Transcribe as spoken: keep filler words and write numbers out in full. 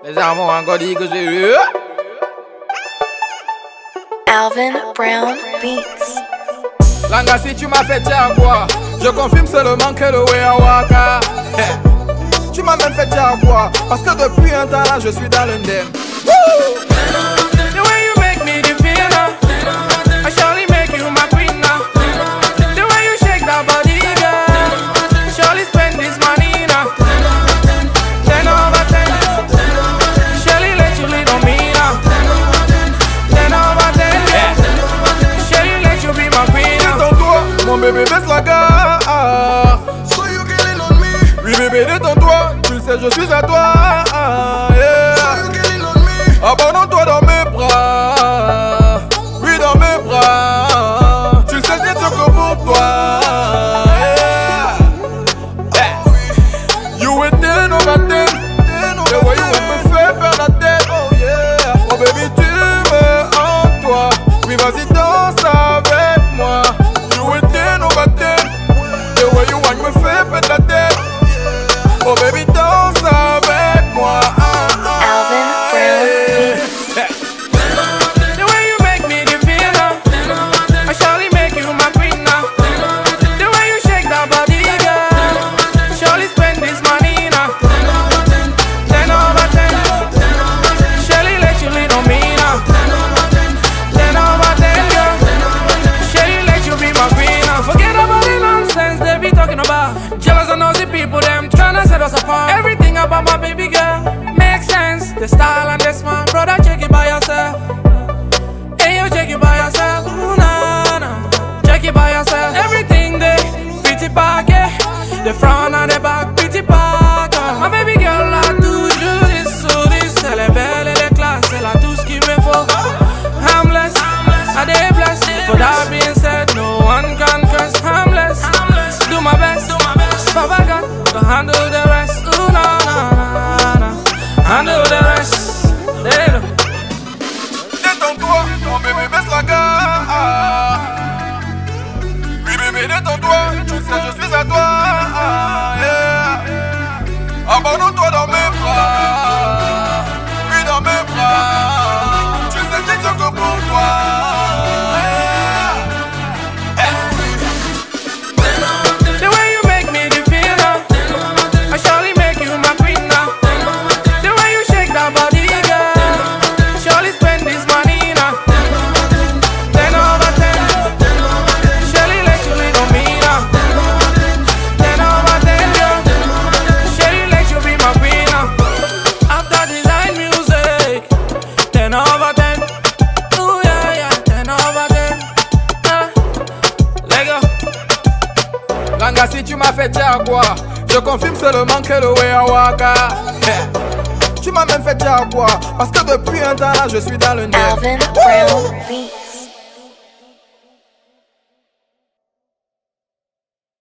Les avons encore dit que j'ai eu. Alvin Brown Beats. Langa, si tu m'as fait dire quoi? Je confirme seulement que le way à waka. Tu m'as même fait dire quoi? Parce que depuis un temps là je suis dans le ndem. The way you make me feel now, I surely make you my queen now. The way you shake that body, girl, surely spend this money now. Ten over ten, surely let you lead on me now. Ten over ten, surely let you be my queen now. Détends-toi, mon bébé, baisse la garde. So you killing on me. Oui bébé, détends-toi, tu le sais, je suis à toi. Yeah. So you killing on me. Abandonne-toi dans mes bras. Oui, dans mes bras. Tu le sais, j'ai tout que pour toi. Yeah. Yeah. You were ten over ten. The way you me fait perdre la tête. Oh yeah. Oh baby, tu me en toi. Oui, vas-y, danse avec moi. You were ten over ten. The way you want me fait perdre la tête. Oh baby, danse avec moi. Alvin Brown Beats. The way you make me feel now, I surely make you my queen now. The way you shake that body, girl, surely spend this money now. Ten over ten, surely let you lead on me now. Ten over ten, girl, surely let you be my queen now. Forget about the nonsense they be talking about. Jealous and nosy people, them tryna set us apart. Everything about my baby girl makes sense. The style and the smile, brother, check it by yourself. Hey, you check it by yourself. Ooh, nah, nah. Check it by yourself. Everything they pretty pack, yeah. The front and the back, pretty pack. My baby girl a toujours des souris. Elle est belle, elle est classe, elle a tout ce qu'il me faut. I'm blessed, I dey blessed. For that being said, no one can curse. I'm blessed, do my best. Papa God, to handle the rest. Ooh, nah, nah, nah, nah. Handle the rest. There. Détends-toi, mon bébé, baisse la garde. Oui bébé, détends-toi, tu sais je suis à toi. Yeah. Abandonne-toi dans mes bras. Oui, dans mes bras. Tu sais j'ai tout que pour toi. Yeah. The way you make me feel now, I surely make you my queen now. The way you shake that body, girl, surely spend this money now. Ten over ten, surely let you lead on me now. Ten over ten, girl, surely let you be my queen now. After design music, ten over ten. Ooh yeah yeah, ten over ten. Ah, let go. Langa, si tu m'as fait dire quoi? Je confirme seulement que le way à waka. Tu m'as même fait dire quoi? Parce que depuis un temps là je suis dans le nez. Alvin Brown Beats.